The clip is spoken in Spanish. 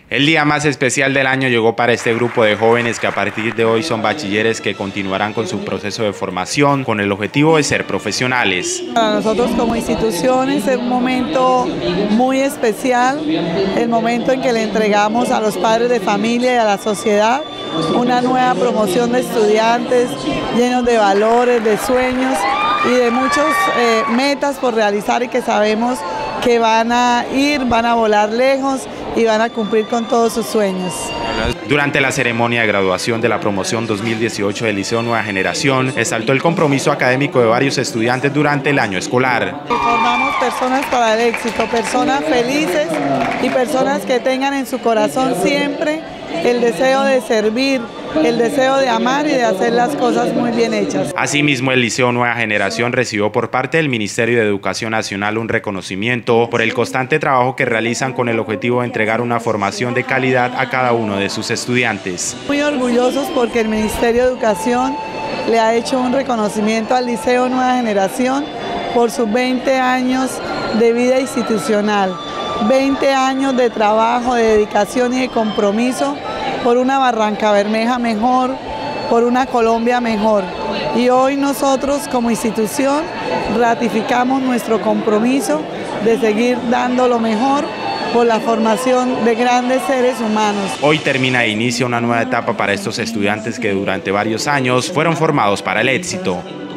El día más especial del año llegó para este grupo de jóvenes que a partir de hoy son bachilleres que continuarán con su proceso de formación con el objetivo de ser profesionales. Para nosotros como instituciones es un momento muy especial, el momento en que le entregamos a los padres de familia y a la sociedad una nueva promoción de estudiantes llenos de valores, de sueños y de muchas metas por realizar y que sabemos que van a volar lejos y van a cumplir con todos sus sueños. Durante la ceremonia de graduación de la promoción 2018 del Liceo Nueva Generación, exaltó el compromiso académico de varios estudiantes durante el año escolar. Formamos personas para el éxito, personas felices y personas que tengan en su corazón siempre el deseo de servir, el deseo de amar y de hacer las cosas muy bien hechas. Asimismo, el Liceo Nueva Generación recibió por parte del Ministerio de Educación Nacional un reconocimiento por el constante trabajo que realizan con el objetivo de entregar una formación de calidad a cada uno de sus estudiantes. Muy orgullosos porque el Ministerio de Educación le ha hecho un reconocimiento al Liceo Nueva Generación por sus 20 años de vida institucional. 20 años de trabajo, de dedicación y de compromiso por una Barrancabermeja mejor, por una Colombia mejor. Y hoy nosotros como institución ratificamos nuestro compromiso de seguir dando lo mejor por la formación de grandes seres humanos. Hoy termina e inicia una nueva etapa para estos estudiantes que durante varios años fueron formados para el éxito.